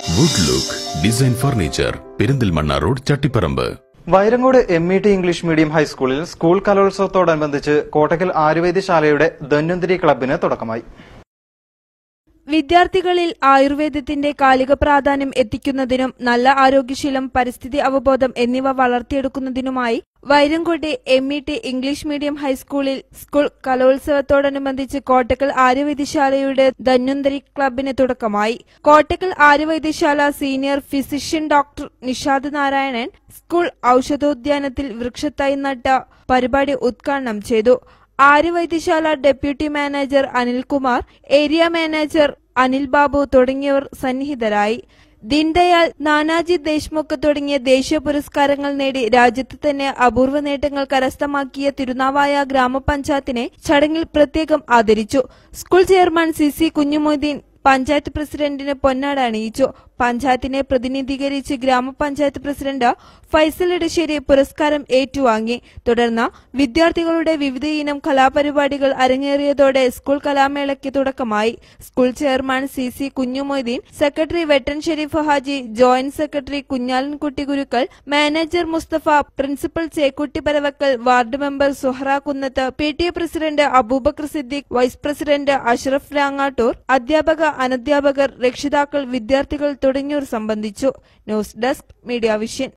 Would look design furniture, Perinthalmanna road, Chattiparamba. Vairankode MET English medium ഹൈസ്കൂളിൽ school കലോത്സവത്തോടനുബന്ധിച്ച് കോട്ടക്കൽ ആയുർവേദശാലയുടെ ധന്വന്തരി ക്ലബിന് തുടക്കമായി. വിദ്യാർത്ഥികളിൽ ആയുർവേദത്തിന്റെ കാലിക പ്രാധാന്യം എത്തിക്കുന്നതിനും നല്ല ആരോഗ്യശീലം, പരിസ്ഥിതി അവബോധം എന്നിവ വളർത്തിയെടുക്കുന്നതിനുമായി വൈരങ്കോട് MET ഇംഗ്ലീഷ് മീഡിയം ഹൈസ്കൂളിൽ സ്കൂൾ കലോത്സവത്തോടനുബന്ധിച്ച് കോട്ടക്കൽ ആയുർവേദശാലയുടെ ധന്വന്തരി ക്ലബിന് തുടക്കമായി. Kottakkal Ayurvedasala senior physician doctor Nishad Narayanan school ഔഷധോദ്യാനത്തിൽ വൃക്ഷത്തൈ നട്ട പരിപാടി ഉദ്ഘാടനം ചെയ്തു. Aryavaidyasala deputy manager Anilkumar, area manager Anil Babu തുടങ്ങിയവർ സന്നിഹിതരായി. ദീൻദയാൽ, നാനാജി ദേശ്മുഖ് തുടങ്ങിയ ദേശീയ പുരസ്കാരങ്ങൾ നേടി രാജ്യത്ത് തന്നെ അപൂർവ നേട്ടങ്ങൾ കരസ്ഥമാക്കിയ തിരുനാവായ ഗ്രാമപഞ്ചായത്തിനെ ചടങ്ങിൽ പ്രത്യേകം ആദരിച്ചു. School chairman CC Kunhumoideen panchayat പ്രസിഡന്റിന് പൊന്നാട അണിയിച്ചു. പഞ്ചായത്തിനെ പ്രതിനിധീകരിച്ച് ഗ്രാമപഞ്ചായത്ത് പ്രസിഡന്റ് ഫൈസൽ ഇടശ്ശേരി പുരസ്കാരം ഏറ്റുവാങ്ങി. തുടർന്ന് വിദ്യാർത്ഥികളുടെ വിവിധയിനം കലാപരിപാടികൾ അരങ്ങേറിയതോടെ സ്കൂൾ കലാമേളയ്ക്ക് തുടക്കമായി. School chairman CC Kunhumoideen, secretary Vettan Shareef Haji, joint secretary Kunhalankutty Gurukkal, manager Musthafa, principal Chekkutty Paravakkal, ward member Suhara Kunnath, PTA president Aboobacker Siddique, vice president Ashraf Rangattur, അധ്യാപക, അനധ്യാപകർ, രക്ഷിതാക്കൾ, വിദ്യാർത്ഥികൾ തുടങ്ങിയവർ സംബന്ധിച്ചു. News desk, media vision.